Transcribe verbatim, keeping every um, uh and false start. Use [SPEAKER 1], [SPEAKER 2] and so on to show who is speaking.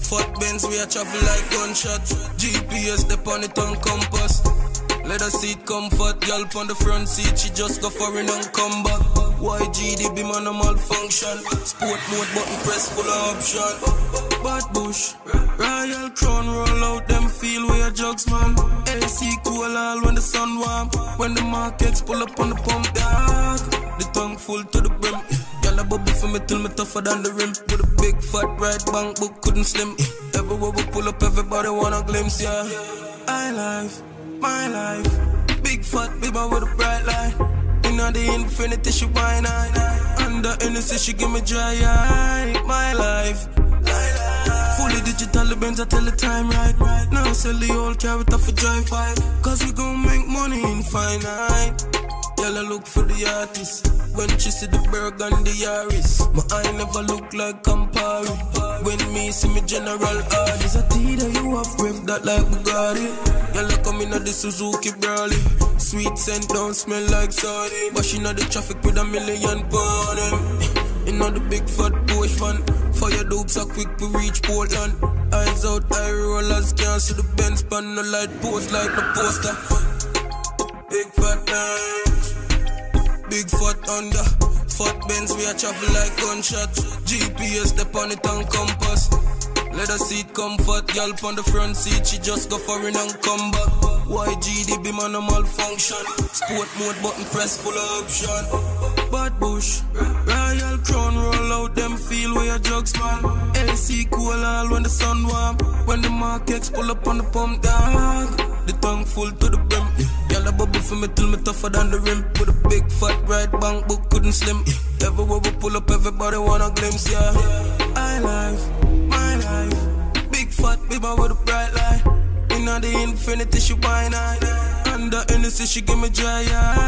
[SPEAKER 1] Fat Benz, we a travel like gunshot. G P S, the on it on compass. Let her seat comfort, girl on the front seat, she just go for it and come back. Y G, the beam on a malfunction. Sport mode button press full of option. Bad Bush, Royal Crown roll out, them feel where jugs man. A C cool all when the sun warm. When the markets pull up on the pump dog. The tongue full to the brim. Girl a bubble for me till me tougher than the rim. With a big fat right bank book couldn't slim. Everywhere we pull up everybody wanna glimpse, yeah. I life. My life, big fat baby with a bright light. In the infinity she whine eye. Under innocence she give me dry eye. My life, fully digital the Benz I tell the time right. Now sell the old car with a for drive by. Cause we gon' make money infinite. Y'all look for the artist. When she see the Berg and the Yaris, my eye never look like Campari. When me see me general artist, a Tita you have breath that like Bugatti. Y'all come in at the Suzuki Brawley. Sweet scent don't smell like sardine. But she know the traffic with a million pound them. You know the big fat Porsche van. Fire dopes are quick to reach Portland. Eyes out, eye rollers can't see the Benz pan. No light post like the poster. Big fat nights, big fat under. Fat Benz, we a travel like gunshot. G P S, the on it on compass. Let her seat comfort, girl on the front seat, she just go for it and come back. Y G, the beam on a malfunction. Sport mode button press full of option. Bad Bush, Royal Crown roll out, them feel where jugs man. A C cool all when the sun warm. When the markets pull up on the pump dog. The tongue full to the brim. Y'all a bubble for me till me tougher than the rim. With a big fat right bank book couldn't slim. Everywhere we pull up everybody wanna glimpse, yeah. I life, my life, big fat baby with a bright light. In the infinity she whine eye. Under innocence she give me dry eye.